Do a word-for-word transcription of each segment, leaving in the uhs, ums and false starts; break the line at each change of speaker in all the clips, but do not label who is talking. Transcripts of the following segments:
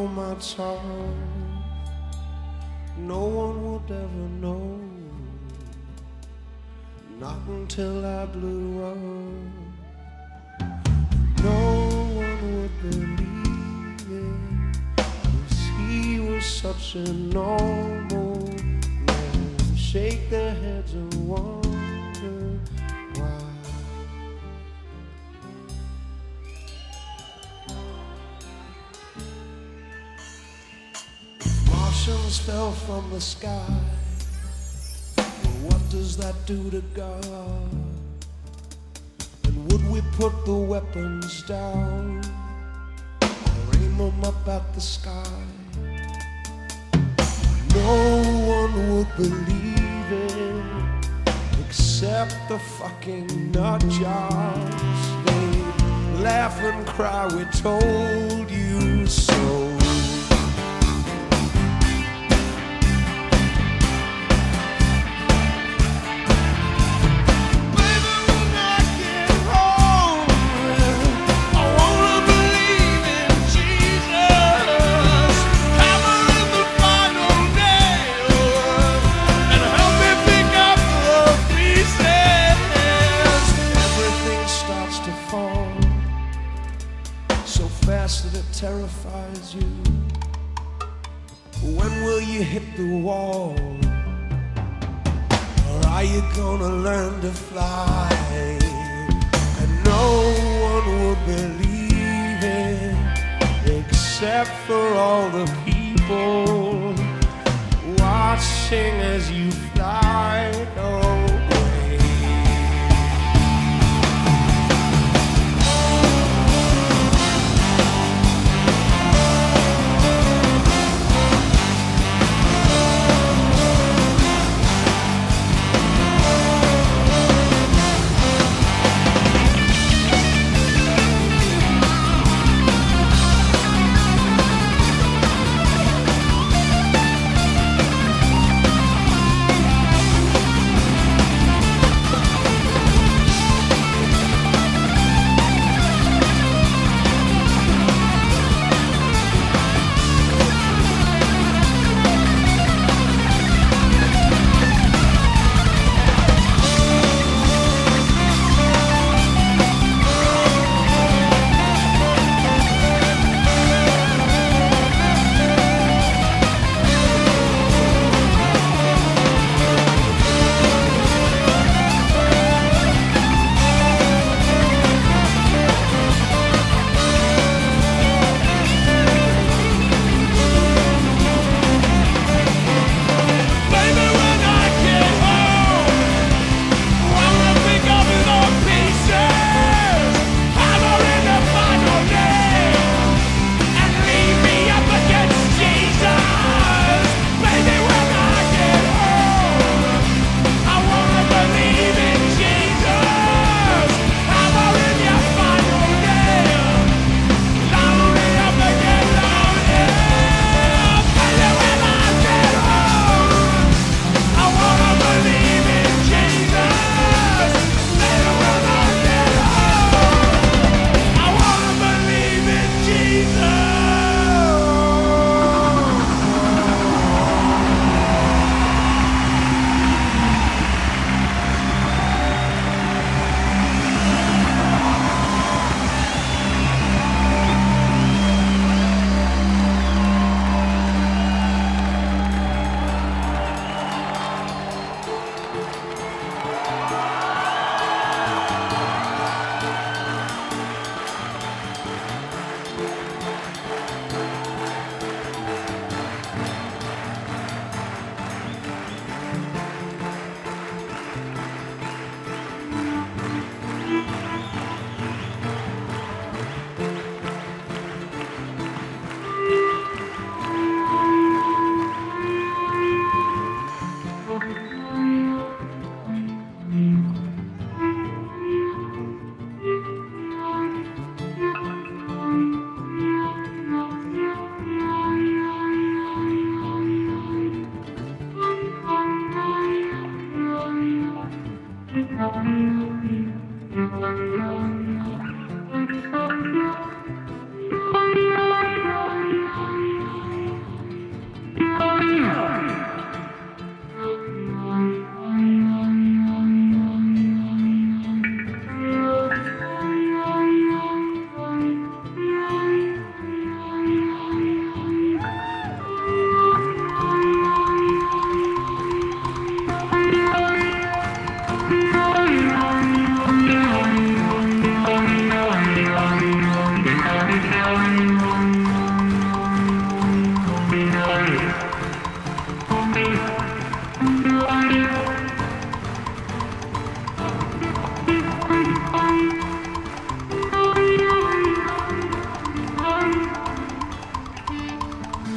on my tongue. No one would ever know, not until I blew up. No one would believe it, 'cause he was such a normal man. Shake their heads and wonder why. Martians fell from the sky. Well, what does that do to God? And would we put the weapons down or aim them up at the sky? No one would believe it except the fucking nut jobs. They'd laugh and cry, we told you so. That it terrifies you. When will you hit the wall? Or are you gonna learn to fly? And no one would believe it except for all the people watching as you fly away.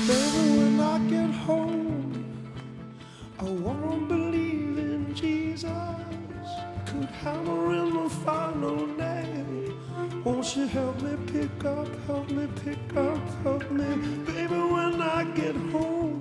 Baby, when I get home, I wanna believe in Jesus. Could hammer in the final nail. Won't you help me pick up, help me pick up, help me. Baby, when I get home,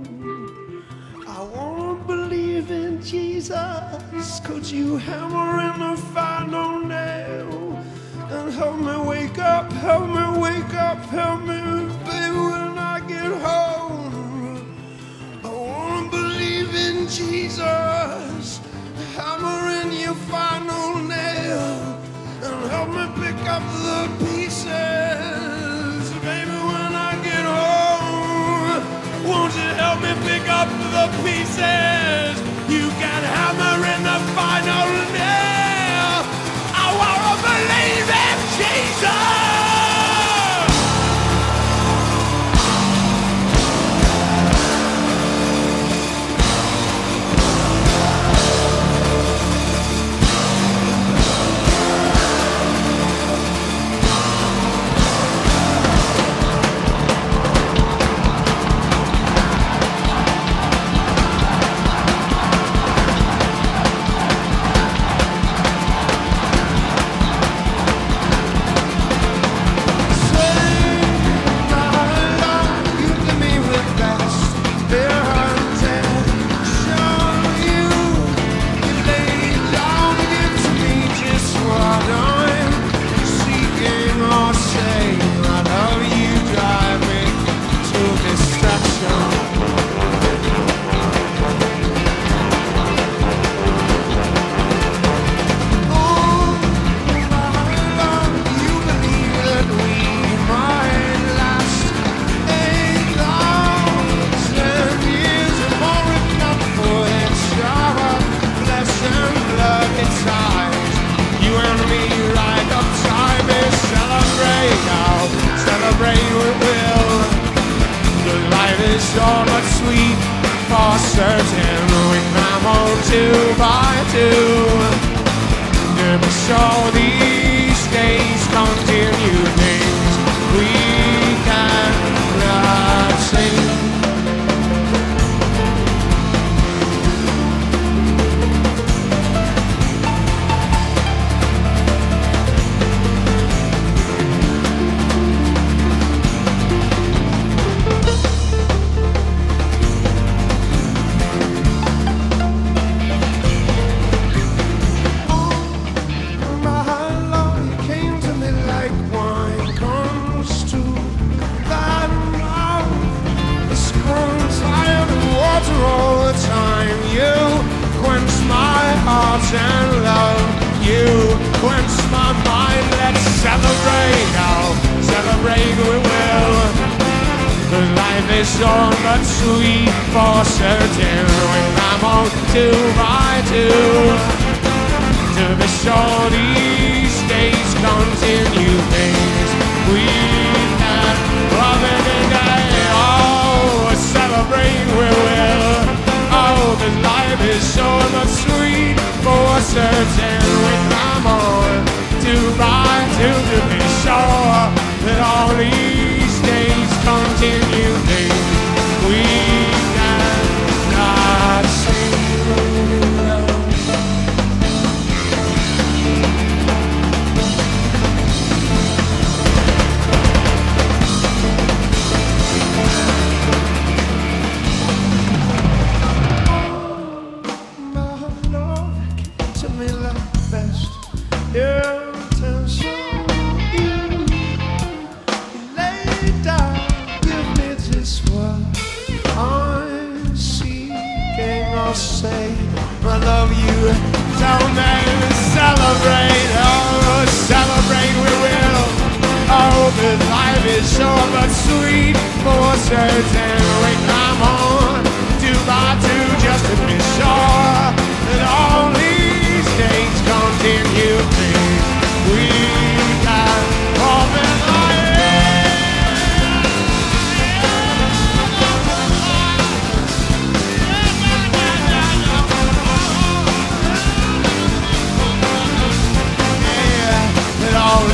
I wanna believe in Jesus. Could you hammer in the final nail and help me wake up, help me wake up, help me. Baby, when I get home, I wanna believe in Jesus. Hammer in your final nail and help me pick up the pieces. Baby, when I get home, won't you help me pick up the pieces? You can hammer in the final nail. I wanna believe in Jesus.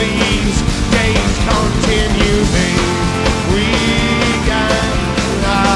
Continue, babe. We got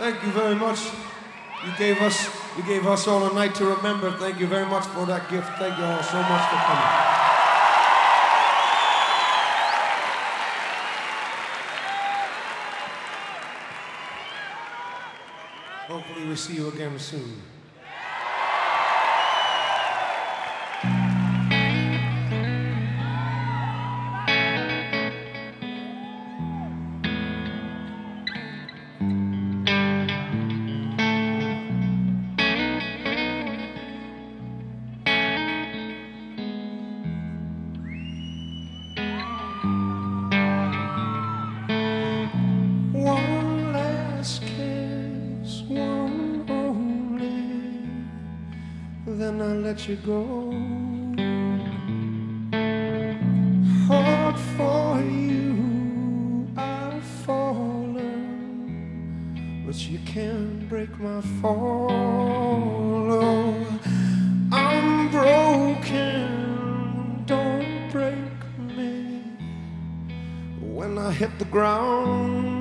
Thank you very much. You gave us, you gave us all a night to remember. Thank you very much for that gift. Thank you all so much for coming. Hopefully we see you again soon. One last kiss, one only, then I let you go. Hard for you, I've fallen, but you can't break my fall. Oh, I'm broken, don't break me when I hit the ground.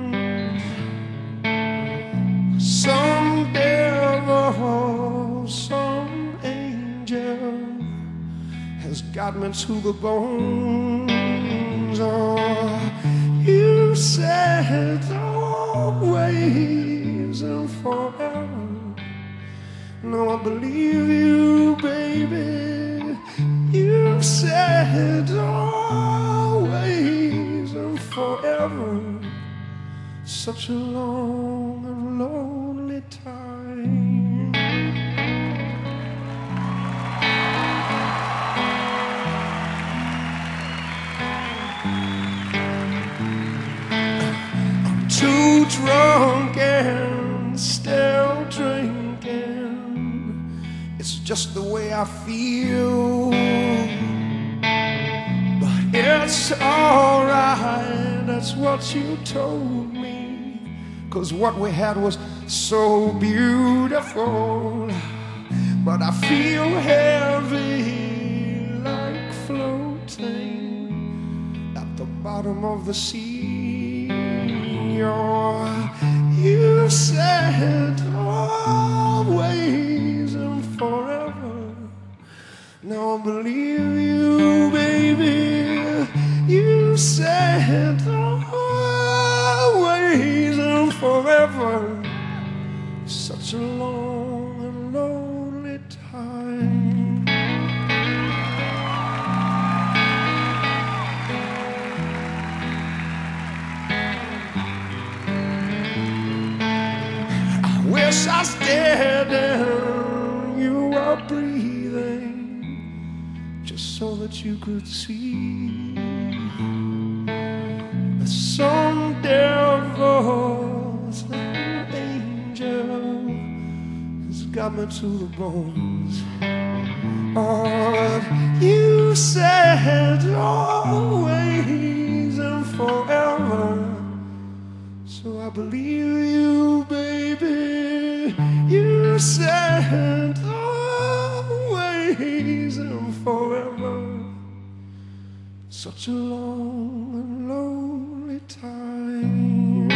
Some devil, some angel has got me to the bones. Oh, you said always and forever. No, I believe you, baby. You said always and forever. Such a long and lonely time. I'm too drunk and still drinking. It's just the way I feel. But it's alright, that's what you told me. 'Cause what we had was so beautiful. But I feel heavy, like floating at the bottom of the sea. Oh, you said always and forever. Now I believe you, baby. You said always and forever. Such a long and lonely time. I wish I stayed and you were breathing, just so that you could see that some devils and angel has got me to the bones. Oh, you said always and forever. So I believe you, baby. You said always and forever. Such a long and lonely time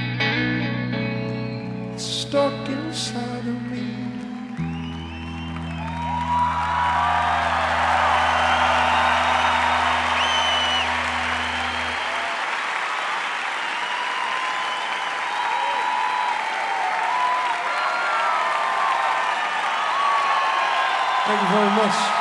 stuck inside of me. Thank you very much.